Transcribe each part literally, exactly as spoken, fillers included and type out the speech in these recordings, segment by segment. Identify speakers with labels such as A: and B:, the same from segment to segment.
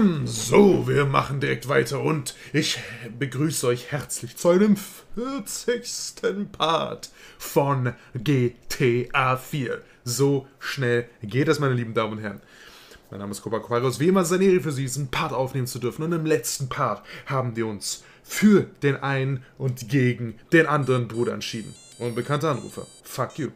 A: So, wir machen direkt weiter und ich begrüße euch herzlich zu einem vierzigsten Part von G T A vier. So schnell geht das, meine lieben Damen und Herren. Mein Name ist Kopaquarius, wie immer seine Ehre für Sie, diesen Part aufnehmen zu dürfen. Und im letzten Part haben wir uns für den einen und gegen den anderen Bruder entschieden. Unbekannter Anrufer. Fuck you.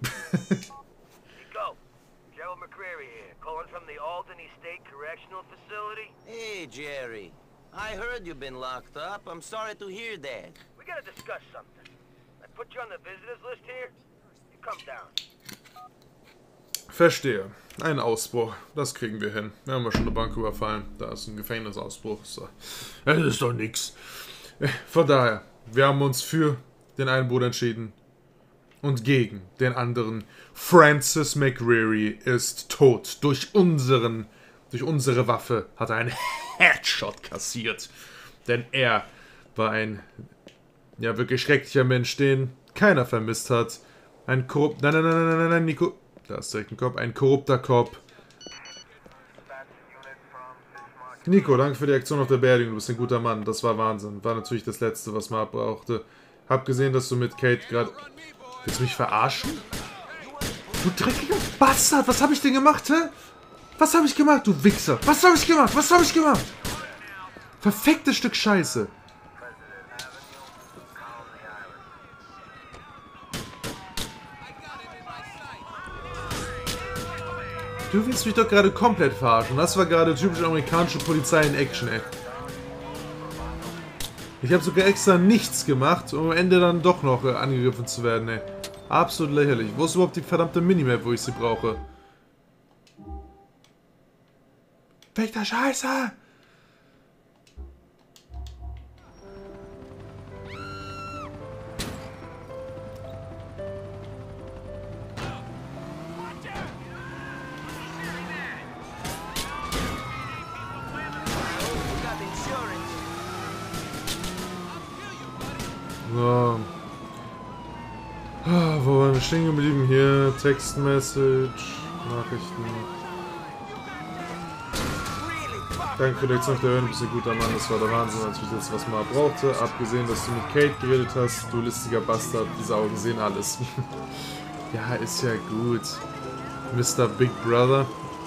B: Hey, Jerry. I heard you've been locked up. I'm sorry to hear that.
C: We gotta discuss something. I put you on the visitors list here. You come down.
A: Verstehe. Ein Ausbruch. Das kriegen wir hin. Wir haben ja schon eine Bank überfallen. Da ist ein Gefängnisausbruch. So. Das ist doch nix. Von daher, wir haben uns für den einen Bruder entschieden und gegen den anderen. Francis McReary ist tot. Durch unseren, durch unsere Waffe hat er einen Headshot kassiert. Denn er war ein, ja, wirklich schrecklicher Mensch, den keiner vermisst hat. Ein korrupt... Nein, nein, nein, nein, nein, nein, Nico... Da ist direkt ein Kopf. Ein korrupter Cop. Nico, danke für die Aktion auf der Beerdigung. Du bist ein guter Mann. Das war Wahnsinn. War natürlich das Letzte, was man brauchte. Hab gesehen, dass du mit Kate gerade... Willst du mich verarschen? Du dreckiger Bastard! Was habe ich denn gemacht, hä? Was habe ich gemacht, du Wichser? Was habe ich gemacht? Was habe ich gemacht? Verficktes Stück Scheiße. Du willst mich doch gerade komplett verarschen. Das war gerade typisch amerikanische Polizei in Action, ey. Ich habe sogar extra nichts gemacht, um am Ende dann doch noch äh, angegriffen zu werden, ey. Absolut lächerlich. Wo ist überhaupt die verdammte Minimap, wo ich sie brauche? Verdammte Scheiße! So. Ah, wo waren wir stehen geblieben? Hier, Textmessage, Nachrichten. Danke für die Aktion auf der Höhe, du bist ein guter Mann, das war der Wahnsinn, als ich jetzt was mal brauchte. Abgesehen, dass du mit Kate geredet hast, du listiger Bastard, diese Augen sehen alles. Ja, ist ja gut. Mister Big Brother.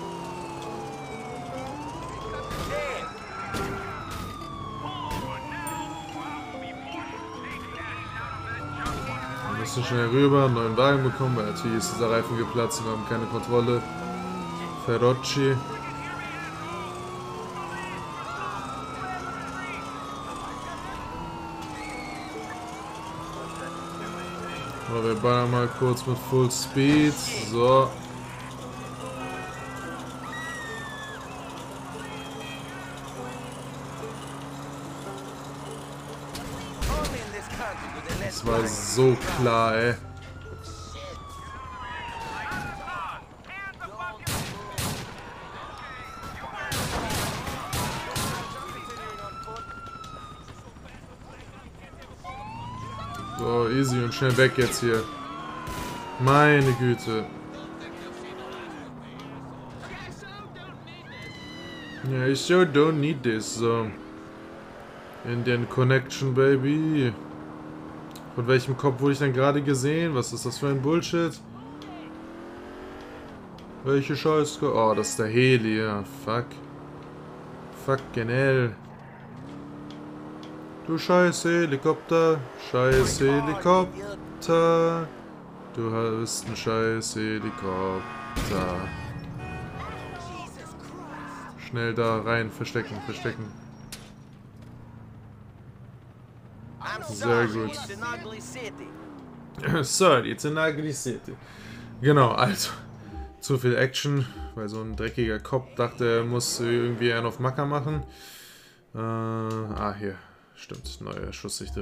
A: Wir müssen schnell rüber, einen neuen Wagen bekommen, weil natürlich ist dieser Reifen geplatzt und wir haben keine Kontrolle. Ferrocci. Aber wir ballern mal kurz mit Full Speed. So. Das war so klar, ey. So, easy und schnell weg jetzt hier. Meine Güte. Ja, I sure don't need this. So. Indian Connection, baby. Von welchem Kopf wurde ich denn gerade gesehen? Was ist das für ein Bullshit? Welche Scheiße? Oh, das ist der Heli, ja. Fuck. Fucking hell. Du scheiß Helikopter. Scheiß Helikopter. Du bist ein scheiß Helikopter. Schnell da rein. Verstecken, verstecken. Sehr gut. Sorry, it's an ugly city. Genau, also. Zu viel Action, weil so ein dreckiger Cop dachte, er muss irgendwie einen auf Macker machen. Äh, ah, hier. Stimmt, neue Schusssichte.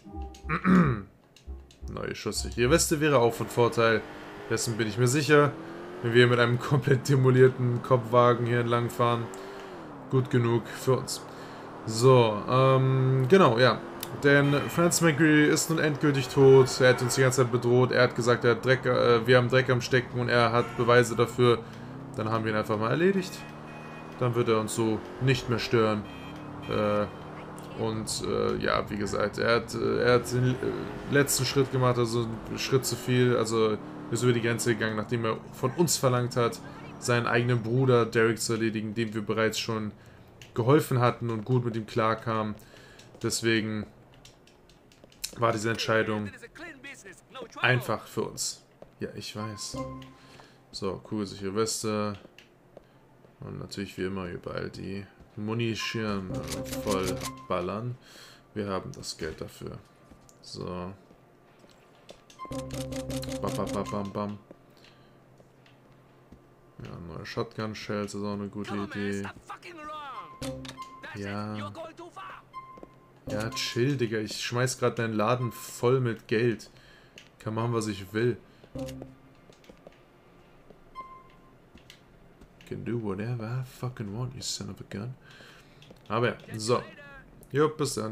A: Neue Schusssichte. Ihr Weste wäre auch von Vorteil. Dessen bin ich mir sicher. Wenn wir mit einem komplett demolierten Kopfwagen hier entlang fahren. Gut genug für uns. So, ähm, genau, ja. Denn Francis McReary ist nun endgültig tot. Er hat uns die ganze Zeit bedroht. Er hat gesagt, er hat Dreck, äh, wir haben Dreck am Stecken und er hat Beweise dafür. Dann haben wir ihn einfach mal erledigt. dann wird er uns so nicht mehr stören. Äh, und äh, ja, wie gesagt, er hat, äh, er hat den äh, letzten Schritt gemacht, also einen Schritt zu viel, also ist über die Grenze gegangen, nachdem er von uns verlangt hat, seinen eigenen Bruder Derek zu erledigen, dem wir bereits schon geholfen hatten und gut mit ihm klarkamen. Deswegen war diese Entscheidung einfach für uns. Ja, ich weiß. So, kugelsichere Weste. Und natürlich wie immer überall die Munition voll ballern. Wir haben das Geld dafür. So. Bam, bam, bam, bam, bam. Ja, neue Shotgun-Shells ist auch eine gute Idee. Ja. Ja, chill, Digga. Ich schmeiß gerade deinen Laden voll mit Geld. Kann machen, was ich will. Can do whatever I fucking want, you son of a gun. Aber ja, so. Jo, bis dann.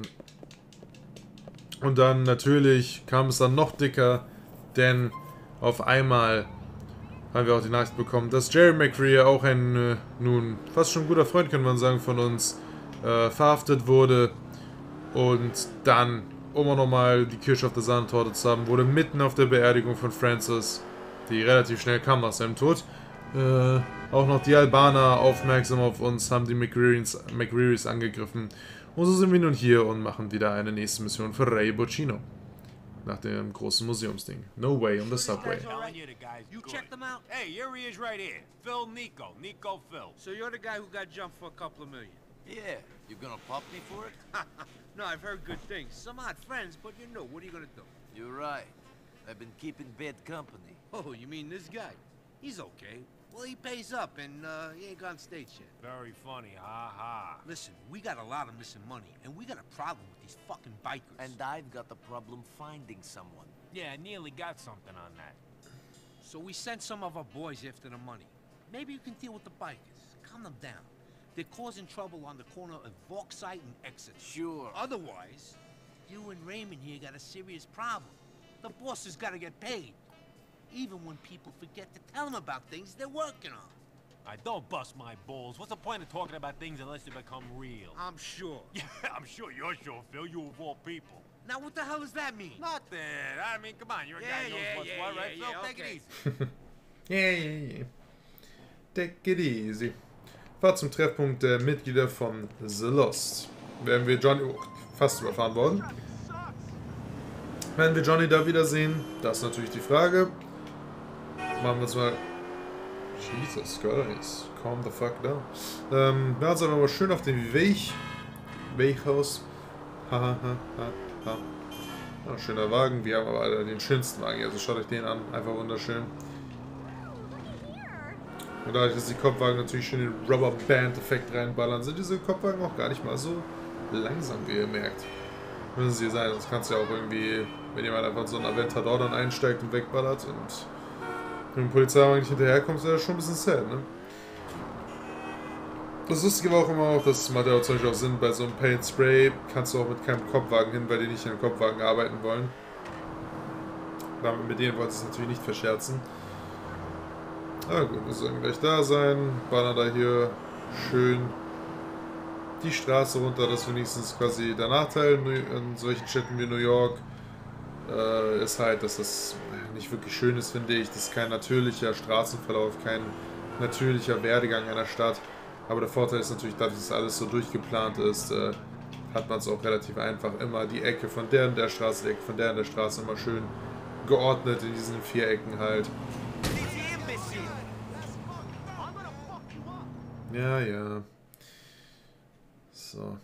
A: Und dann natürlich kam es dann noch dicker, denn auf einmal haben wir auch die Nachricht bekommen, dass Jerry McCreary, auch ein, äh, nun, fast schon guter Freund, kann man sagen, von uns, äh, verhaftet wurde. Und dann, um auch nochmal die Kirsche auf der Sahnetorte zu haben, wurde mitten auf der Beerdigung von Francis, die relativ schnell kam nach seinem Tod, äh, auch noch die Albaner aufmerksam auf uns, haben die McCrearys, McCrearys angegriffen. Und so sind wir nun hier und machen wieder eine nächste Mission für Ray Boccino. Nach dem großen Museumsding. No way on the subway.
D: You checked them out? Hey, here he is right here. Phil Nico. Nico Phil.
E: So you're the guy who got jumped for a couple of million?
D: Yeah. You gonna pop me for it?
E: No, I've heard good things. Some odd friends, but you know, what are you gonna do?
D: You're right. I've been keeping bad company.
E: Oh, you mean this guy? He's okay. Well, he pays up, and uh, he ain't gone stage yet.
D: Very funny, ha ha.
E: Listen, we got a lot of missing money, and we got a problem with these fucking bikers.
D: And I've got the problem finding someone.
F: Yeah, I nearly got something on that.
E: So we sent some of our boys after the money. Maybe you can deal with the bikers. Calm them down. They're causing trouble on the corner of Vauxhall and Exeter.
D: Sure.
E: Otherwise, you and Raymond here got a serious problem. The boss has got to get paid. Even when people forget to tell them about things they're working on.
F: I don't bust my balls. What's the point of talking about things unless they become real?
E: I'm sure.
F: Yeah, I'm sure you're sure, Phil. You of all people.
E: Now what the hell does that mean?
F: Nothing. I mean, come on. You're a
E: Yeah,
F: guy who knows
E: yeah,
F: what's
E: yeah,
F: what,
E: yeah,
F: right, Phil?
E: yeah,
F: Take
E: okay.
F: it easy.
A: Yeah, yeah, yeah. Take it easy. Fahrt zum Treffpunkt der Mitglieder von The Lost. Werden wir Johnny... Oh, fast überfahren worden. Werden wir Johnny da wiedersehen? Das ist natürlich die Frage. Machen wir uns mal... Jesus Christ. Calm the fuck down. Ähm, wir uns aber mal schön auf den Weg. Weghaus. Haha, ha, ha, ha. Ja, schöner Wagen. Wir haben aber den schönsten Wagen. Also schaut euch den an. Einfach wunderschön. Und dadurch, dass die Kopfwagen natürlich schön den Rubberband-Effekt reinballern, sind diese Kopfwagen auch gar nicht mal so langsam, wie ihr merkt. Müssen sie sein, sonst kannst du ja auch irgendwie, wenn jemand einfach in so einen Aventador dann einsteigt und wegballert und wenn die Polizeiwagen nicht hinterherkommt, ist das schon ein bisschen sad, ne? Das Lustige war auch immer auch, das macht ja auch zum Beispiel auch Sinn, bei so einem Paint Spray kannst du auch mit keinem Kopfwagen hin, weil die nicht in den Kopfwagen arbeiten wollen. Damit mit denen wollte es natürlich nicht verscherzen. Ah gut, wir sollen gleich da sein. Ballern da hier schön die Straße runter. Das ist wenigstens quasi der Nachteil in solchen Städten wie New York. Äh, ist halt, dass das nicht wirklich schön ist, finde ich. Das ist kein natürlicher Straßenverlauf, kein natürlicher Werdegang einer Stadt. Aber der Vorteil ist natürlich, dadurch, dass alles so durchgeplant ist, äh, hat man es auch relativ einfach. Immer die Ecke von der und der Straße, die Ecke von der und der Straße immer schön geordnet in diesen Vierecken halt. Ja, ja. So.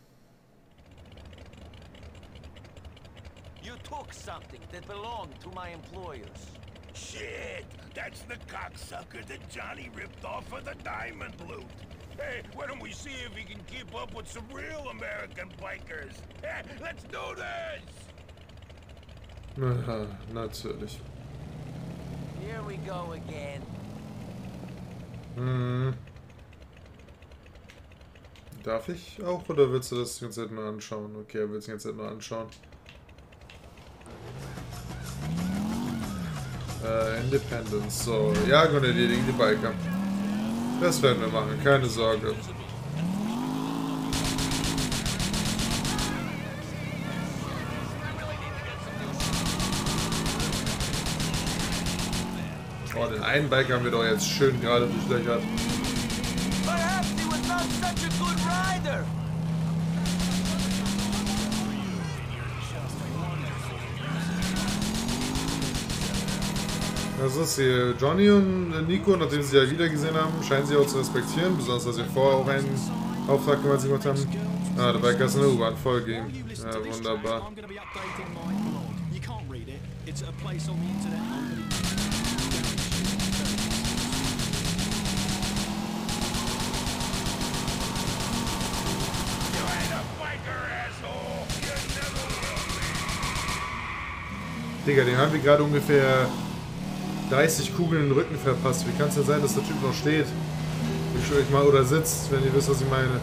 B: You took something that belonged to my employers.
C: Shit! That's the cocksucker that Johnny ripped off for the diamond loot. Hey, why don't we see if he can keep up with some real American bikers? Hey, let's do this!
A: Aha, natürlich.
B: Here we go again.
A: Hm. Darf ich auch, oder willst du das die ganze Zeit nur anschauen? Okay, er will es die ganze Zeit nur anschauen. Äh, Independence, so. Ja, Gott, erledigen die Biker. Das werden wir machen, keine Sorge. Oh, den einen Bike haben wir doch jetzt schön gerade durchlöchert.
B: Perhaps he was not such a good rider.
A: Das ist hier Johnny und Nico, nachdem sie ja wieder gesehen haben, scheinen sie auch zu respektieren, besonders dass sie vorher auch einen Auftrag gemacht haben. Ah, der Biker ist in der U-Bahn, voll ging. Ja, wunderbar. Digga, den haben wir gerade ungefähr dreißig Kugeln in den Rücken verpasst. Wie kann es denn sein, dass der Typ noch steht? Ich schwöre ich mal, oder sitzt, wenn ihr wisst, was ich meine.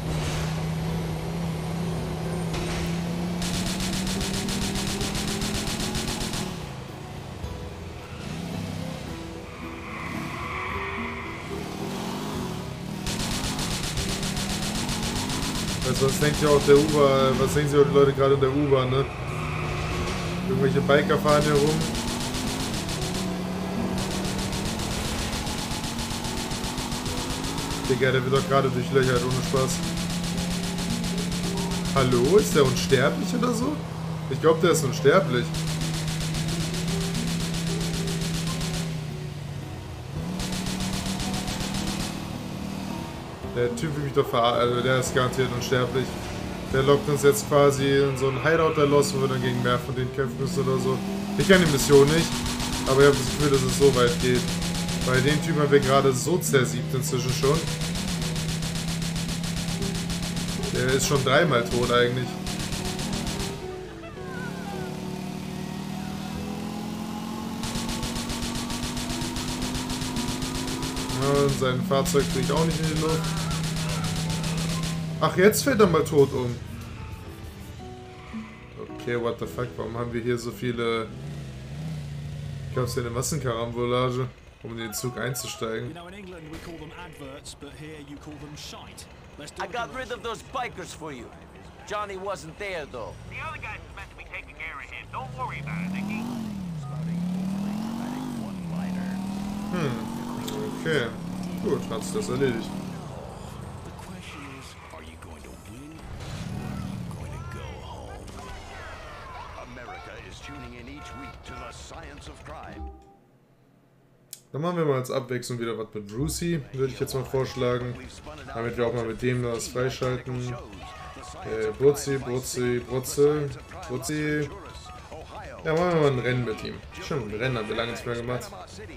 A: Also was denkt ihr auch der U-Bahn, was denken sie auch die Leute gerade in der U-Bahn, ne? Irgendwelche Biker fahren hier rum. Digga, der wird doch gerade durchlöchert, ohne Spaß. Hallo? Ist der unsterblich oder so? Ich glaube, der ist unsterblich. Der Typ will mich doch verarschen, also der ist garantiert unsterblich. Der lockt uns jetzt quasi in so einen Hideout da los, wo wir dann gegen mehr von denen kämpfen müssen oder so. Ich kenne die Mission nicht, aber ich habe das Gefühl, dass es so weit geht. Bei dem Typen haben wir gerade so zersiebt inzwischen schon. Der ist schon dreimal tot eigentlich. Ja, und sein Fahrzeug fliegt auch nicht in die Luft. Ach, jetzt fällt er mal tot um. Okay, what the fuck, warum haben wir hier so viele... Ich glaube, es ist ja eine Massenkarambolage, um in den Zug einzusteigen.
B: I got rid of those bikers for you. Johnny wasn't there, though.
C: The other guys is meant to be taking care of him. Don't worry about it, Nicky.
A: Hm, okay. Gut, hat sich das erledigt. Dann machen wir mal als Abwechslung wieder was mit Brucey, würde ich jetzt mal vorschlagen. Damit wir auch mal mit dem das freischalten. Äh, Brutzi, Brutzi, Brutze, Brutzi. Ja, machen wir mal ein Rennen mit ihm. Stimmt, ein Rennen haben wir lange nicht mehr gemacht.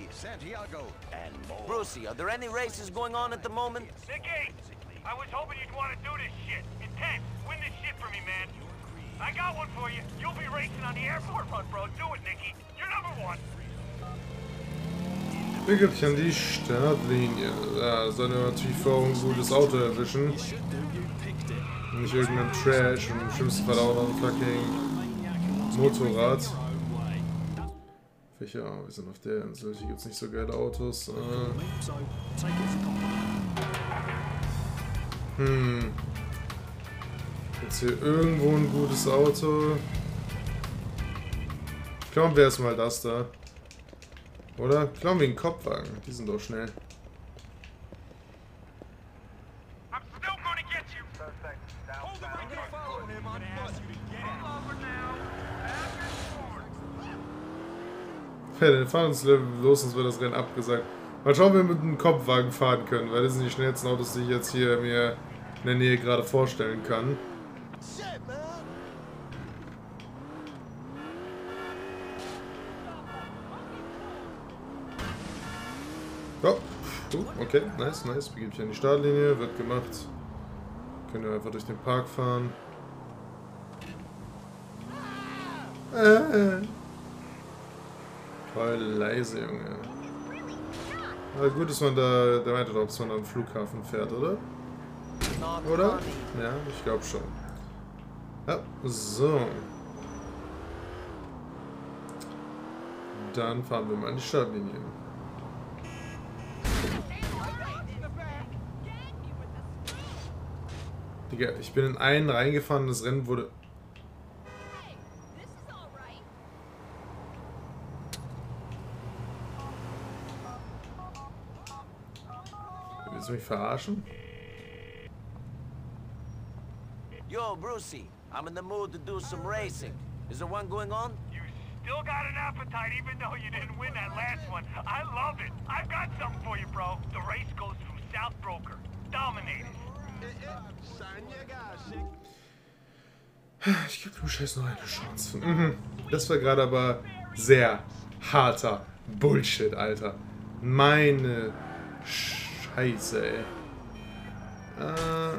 B: Brucey, are there any races going on at the moment?
C: Nicky, I was hoping you'd want to do this shit. Intense. Win this shit for me, man. I got one for you. You'll be racing on the airport run, bro. Do it, Nicky. You're number one.
A: Begib dich an die Startlinie. Da sollen wir natürlich vor ein gutes Auto erwischen. Nicht irgendein Trash und im schlimmsten Fall auch noch ein fucking Motorrad. Welche? Oh, wir sind auf der Insel. Hier gibt es nicht so geile Autos. Äh. Hm. Jetzt hier irgendwo ein gutes Auto. Ich glaube, wäre es mal das da. Oder? Klauen wir einen Kopfwagen. Die sind doch schnell. Ja, dann fahren uns los, sonst wird das Rennen abgesagt. Mal schauen, ob wir mit einem Kopfwagen fahren können, weil das sind die schnellsten Autos, die ich jetzt hier mir in der Nähe gerade vorstellen kann. Oh, okay, nice, nice. Begebe ich an die Startlinie, wird gemacht. Können wir einfach durch den Park fahren. Äh. Voll leise, Junge. Aber gut, dass man da, der meinte doch, dass man am Flughafen fährt, oder? Oder? Ja, ich glaube schon. Ja, so. Dann fahren wir mal an die Startlinie. Digga, ich bin in einen reingefahren und das Rennen wurde... Willst du mich verarschen?
B: Yo, Brucey, I'm in the mood to do some racing. Is there one going on?
C: You still got an appetite even though you didn't win that last one. I love it. I've got something for you, bro. The race goes through South Broker. Dominated.
A: Ich gebe dem Scheiß noch eine Chance. Mhm. Das war gerade aber sehr harter Bullshit, Alter. Meine Scheiße, ey. Äh...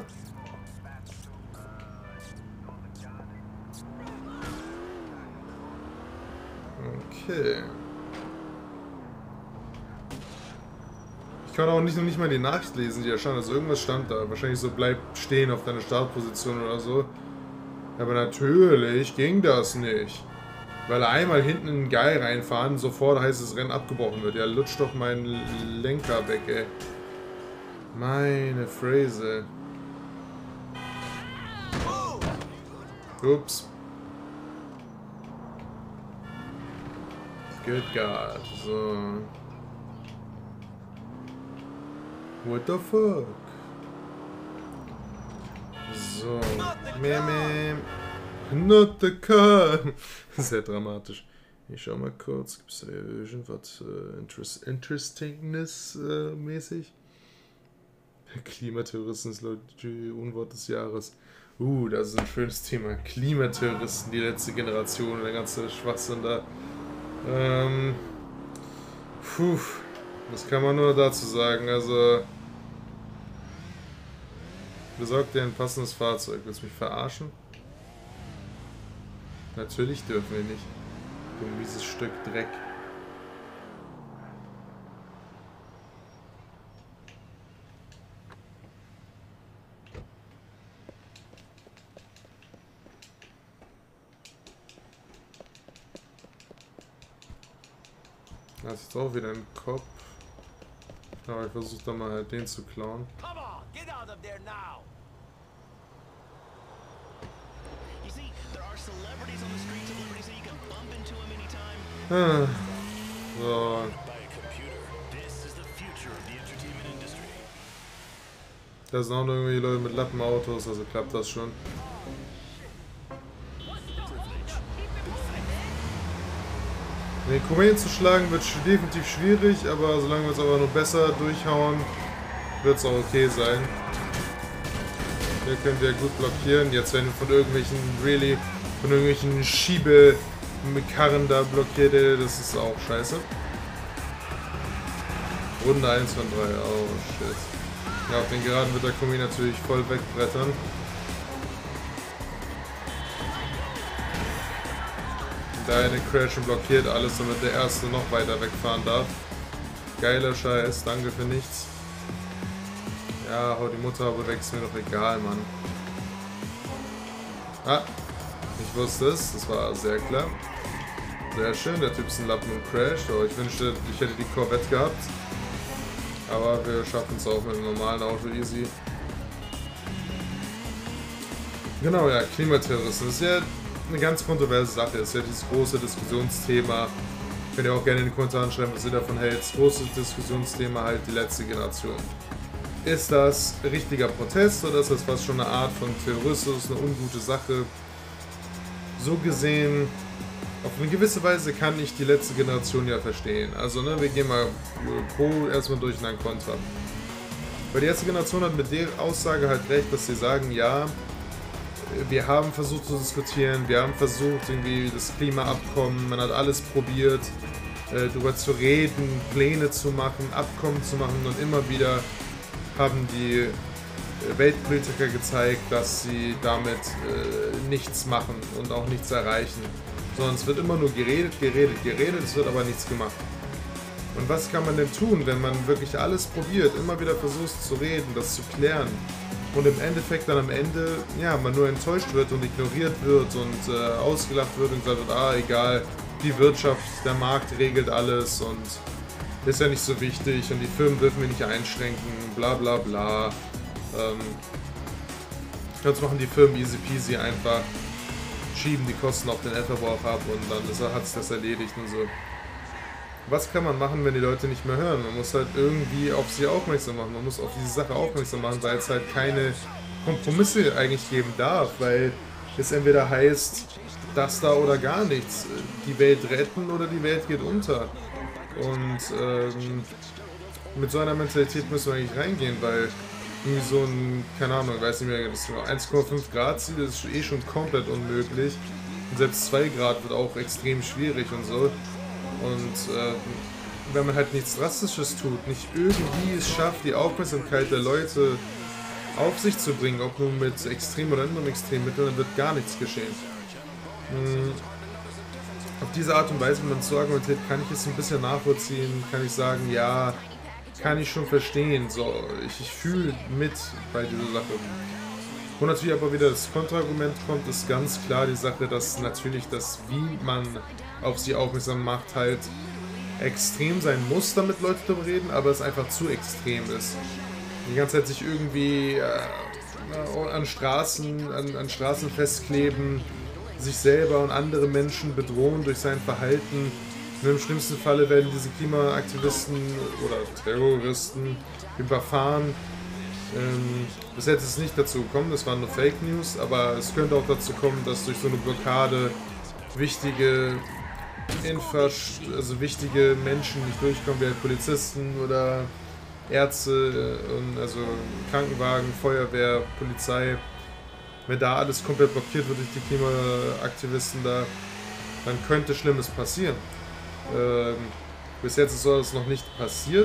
A: Okay. Ich kann auch nicht, noch nicht mal die Nachricht lesen, die da stand. Also irgendwas stand da. Wahrscheinlich so, bleib stehen auf deiner Startposition oder so. Aber natürlich ging das nicht. Weil einmal hinten in den Guy reinfahren, sofort heißt das Rennen abgebrochen wird. Ja, lutscht doch meinen Lenker weg, ey. Meine Phrase. Ups. Good God. So. What the fuck? So. Meh, meh. Not the car. Sehr dramatisch. Ich schau mal kurz. Gibt es da irgendwas uh, interest, Interestingness uh, mäßig? Klimaterroristen ist laut Unwort des Jahres. Uh, das ist ein schönes Thema. Klimaterroristen, die letzte Generation, der ganze Schwachsinn da. Ähm. Puh. Was kann man nur dazu sagen? Also. Besorgt dir ein passendes Fahrzeug. Willst du mich verarschen? Natürlich dürfen wir nicht. Du mieses Stück Dreck. Da ist jetzt auch wieder ein Kopf. Aber ich versuche da mal halt den zu klauen.
B: Come on, get out of there now.
A: Ah, so. Da sind auch noch irgendwelche Leute mit Lappenautos, also klappt das schon. Den Rumänen zu schlagen wird definitiv schwierig, aber solange wir es aber nur besser durchhauen, wird es auch okay sein. Hier könnt ihr gut blockieren. Jetzt werden von irgendwelchen really, von irgendwelchen Schiebekarren da blockiert, das ist auch scheiße. Runde eins von drei, oh shit. Ja, auf den Geraden wird der Kumi natürlich voll wegbrettern. Da eine Crash und blockiert alles, damit der erste noch weiter wegfahren darf. Geiler Scheiß, danke für nichts. Ja, hau die Mutter aber weg, ist mir doch egal, Mann. Ah, ich wusste es, das war sehr klar. Sehr schön, der Typ ist ein Lappen und crasht. Oh, ich wünschte, ich hätte die Corvette gehabt. Aber wir schaffen es auch mit einem normalen Auto easy. Genau, ja, Klimaterroristen. Das ist ja eine ganz kontroverse Sache. Das ist ja dieses große Diskussionsthema. Könnt ihr auch gerne in den Kommentaren schreiben, was ihr davon hält. Das große Diskussionsthema halt die letzte Generation. Ist das richtiger Protest oder ist das fast schon eine Art von Terrorismus, eine ungute Sache? So gesehen, auf eine gewisse Weise kann ich die letzte Generation ja verstehen. Also, ne, wir gehen mal pro erstmal durch und dann kontra. Weil die erste Generation hat mit der Aussage halt recht, dass sie sagen, ja, wir haben versucht zu diskutieren, wir haben versucht irgendwie das Klimaabkommen, man hat alles probiert, äh, darüber zu reden, Pläne zu machen, Abkommen zu machen und immer wieder haben die Weltpolitiker gezeigt, dass sie damit äh, nichts machen und auch nichts erreichen. Sondern es wird immer nur geredet, geredet, geredet, es wird aber nichts gemacht. Und was kann man denn tun, wenn man wirklich alles probiert, immer wieder versucht zu reden, das zu klären und im Endeffekt dann am Ende, ja, man nur enttäuscht wird und ignoriert wird und äh, ausgelacht wird und gesagt wird, ah, egal, die Wirtschaft, der Markt regelt alles und ist ja nicht so wichtig und die Firmen dürfen wir nicht einschränken, bla bla bla. Ähm, Jetzt machen die Firmen easy peasy einfach, schieben die Kosten auf den Endverbraucher ab und dann ist, hat sich das erledigt und so. Was kann man machen, wenn die Leute nicht mehr hören? Man muss halt irgendwie auf sie aufmerksam machen, man muss auf diese Sache aufmerksam machen, weil es halt keine Kompromisse eigentlich geben darf, weil es entweder heißt, das da oder gar nichts. Die Welt retten oder die Welt geht unter. Und ähm, mit so einer Mentalität müssen wir eigentlich reingehen, weil irgendwie so ein, keine Ahnung, ich weiß nicht mehr, das eins Komma fünf Grad Ziel ist eh schon komplett unmöglich. Und selbst zwei Grad wird auch extrem schwierig und so. Und äh, wenn man halt nichts Drastisches tut, nicht irgendwie es schafft, die Aufmerksamkeit der Leute auf sich zu bringen, ob nur mit extrem oder anderen Extremmitteln, dann wird gar nichts geschehen. Hm. Auf diese Art und Weise, wenn man so argumentiert, kann ich es ein bisschen nachvollziehen, kann ich sagen, ja, kann ich schon verstehen, so, ich, ich fühle mit bei dieser Sache. Wo natürlich aber wieder das Kontraargument kommt, ist ganz klar die Sache, dass natürlich das, wie man auf sie aufmerksam macht, halt extrem sein muss, damit Leute darüber reden, aber es einfach zu extrem ist. Die ganze Zeit sich irgendwie äh, an Straßen, an, an Straßen festkleben, sich selber und andere Menschen bedrohen durch sein Verhalten. Und im schlimmsten Falle werden diese Klimaaktivisten oder Terroristen überfahren. Ähm, bis jetzt ist es nicht dazu gekommen, das waren nur Fake News, aber es könnte auch dazu kommen, dass durch so eine Blockade wichtige Infras also wichtige Menschen nicht durchkommen, wie halt Polizisten oder Ärzte, und also Krankenwagen, Feuerwehr, Polizei. Wenn da alles komplett blockiert wird durch die Klimaaktivisten da, dann könnte Schlimmes passieren. Ähm, bis jetzt ist das noch nicht passiert,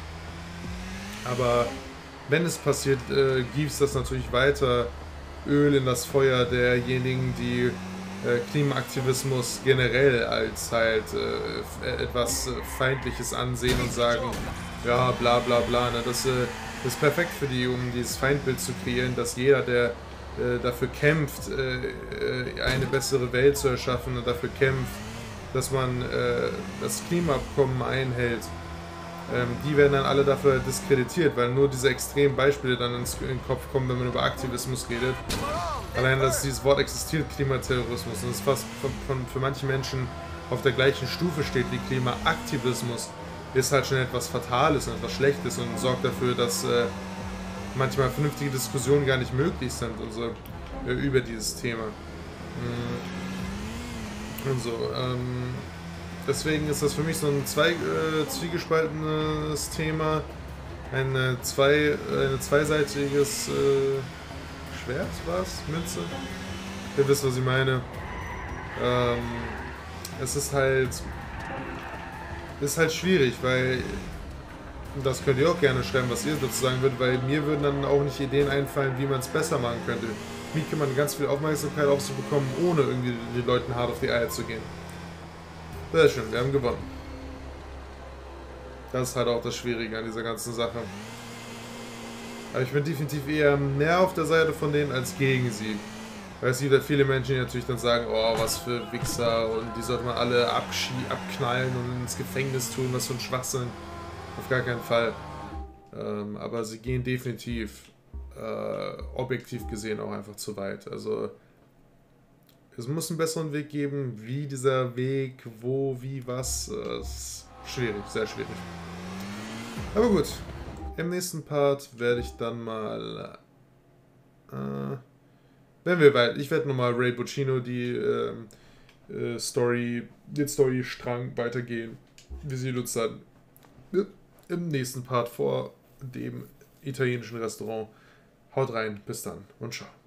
A: aber wenn es passiert, äh, gibt es das natürlich weiter Öl in das Feuer derjenigen, die äh, Klimaaktivismus generell als halt äh, etwas Feindliches ansehen und sagen, ja bla bla bla, ne? das, äh, das ist perfekt für die, um dieses Feindbild zu kreieren, dass jeder, der äh, dafür kämpft, äh, eine bessere Welt zu erschaffen und dafür kämpft, dass man äh, das Klimaabkommen einhält, ähm, die werden dann alle dafür diskreditiert, weil nur diese extremen Beispiele dann ins, in den Kopf kommen, wenn man über Aktivismus redet. Allein, dass dieses Wort existiert, Klimaterrorismus, und es fast von, von, für manche Menschen auf der gleichen Stufe steht wie Klimaaktivismus, ist halt schon etwas Fatales und etwas Schlechtes und sorgt dafür, dass äh, manchmal vernünftige Diskussionen gar nicht möglich sind und so, äh, über dieses Thema. Und so, ähm, deswegen ist das für mich so ein zwei, äh, zwiegespaltenes Thema, ein äh, zwei, äh, zweiseitiges äh, Schwert, was? Münze? Ihr wisst, was ich meine. Ähm, es ist halt, ist halt schwierig, weil, das könnt ihr auch gerne schreiben, was ihr dazu sagen würdet, weil mir würden dann auch nicht Ideen einfallen, wie man es besser machen könnte. Wie kann man ganz viel Aufmerksamkeit auf sich bekommen, ohne irgendwie den Leuten hart auf die Eier zu gehen. Sehr schön, wir haben gewonnen. Das ist halt auch das Schwierige an dieser ganzen Sache. Aber ich bin definitiv eher mehr auf der Seite von denen als gegen sie. Weil es gibt ja viele Menschen, die natürlich dann sagen, oh, was für Wichser und die sollte man alle abknallen und ins Gefängnis tun, was für ein Schwachsinn. Auf gar keinen Fall. Ähm, aber sie gehen definitiv äh, objektiv gesehen auch einfach zu weit. Also es muss einen besseren Weg geben, wie dieser Weg, wo, wie, was. Äh, ist schwierig, sehr schwierig. Aber gut, im nächsten Part werde ich dann mal, äh, wenn wir weit, ich werde nochmal Ray Boccino die äh, äh, Story, den Story-Strang weitergehen. Wir sehen uns dann im nächsten Part vor dem italienischen Restaurant. Haut rein, bis dann und ciao.